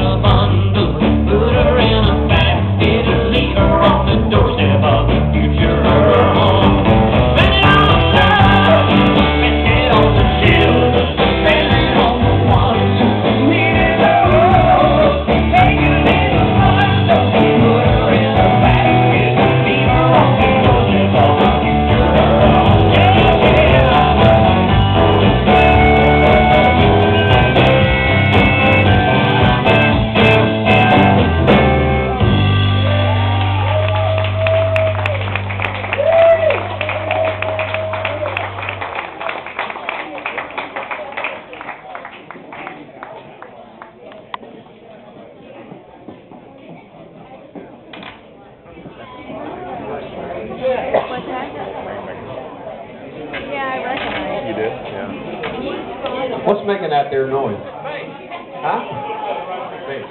What's making that there noise? Huh? Bass.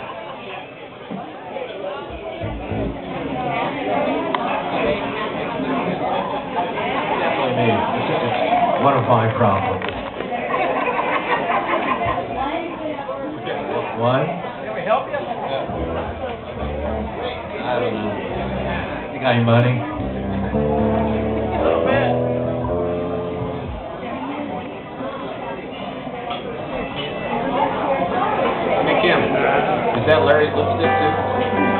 Definitely me. It's one of my problems. What? Can we help you? I don't know. You got any money? A little bit. Hey, Kim, is that Larry's lipstick too?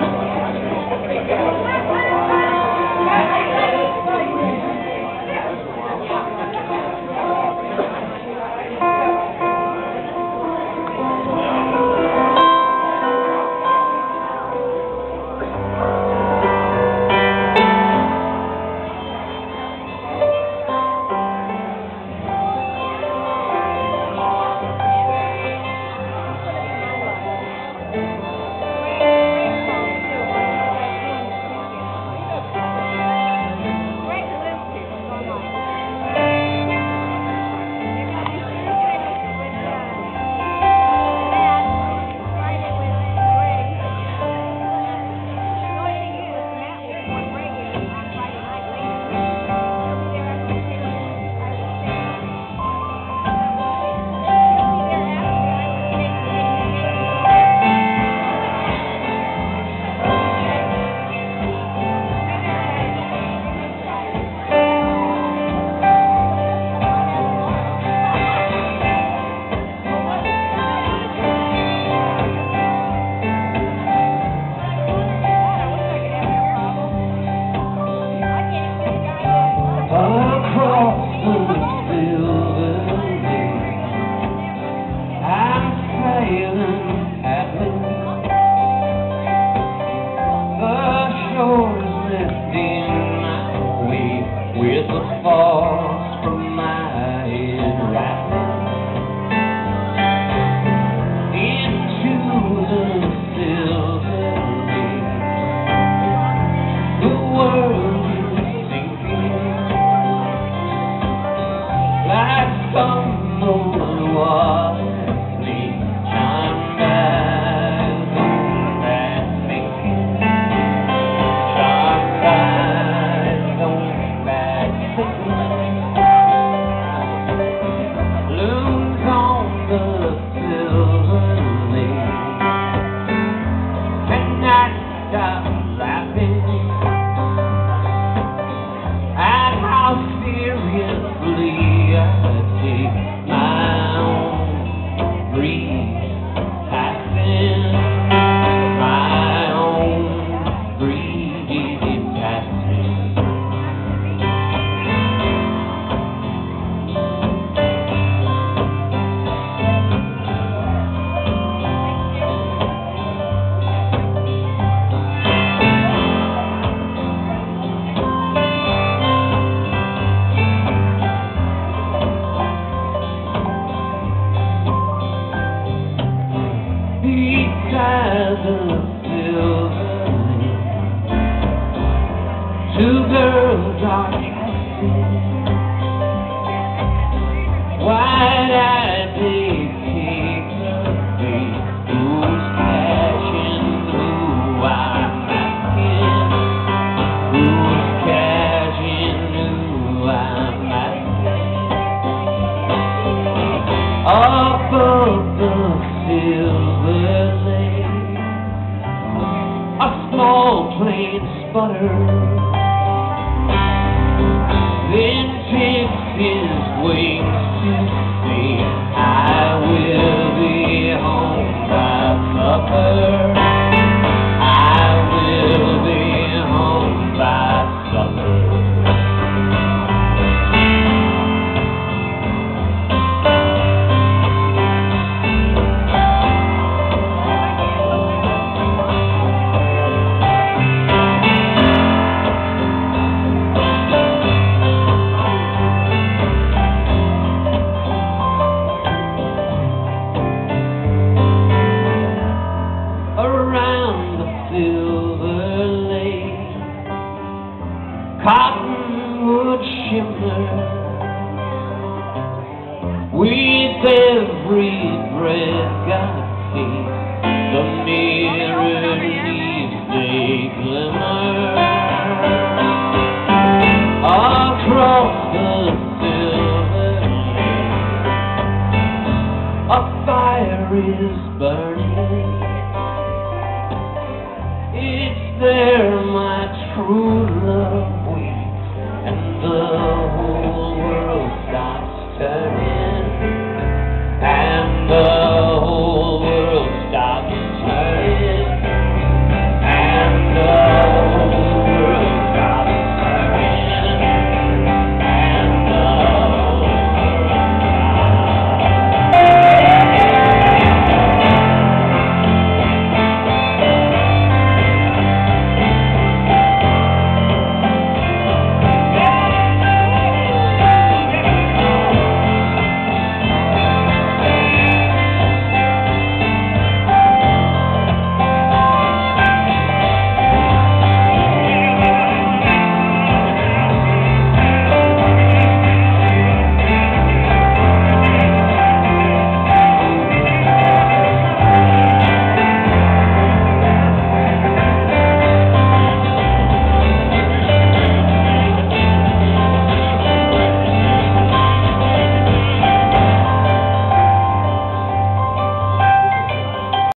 With the force from my head rattling into the silver waves, the world is sinking like some old water snake. Shine bright on that thinking, shine bright on looms on the silver lake, and I stop laughing at how seriously I take my own breeze passing, my own breeze passing. Because of silver, two girls are chasing wide-eyed dictators, who's cashing, who I'm asking, who's cashing, who I'm asking, off of the silver lake. plane sputter, then fix his wings to say, I will be home by supper.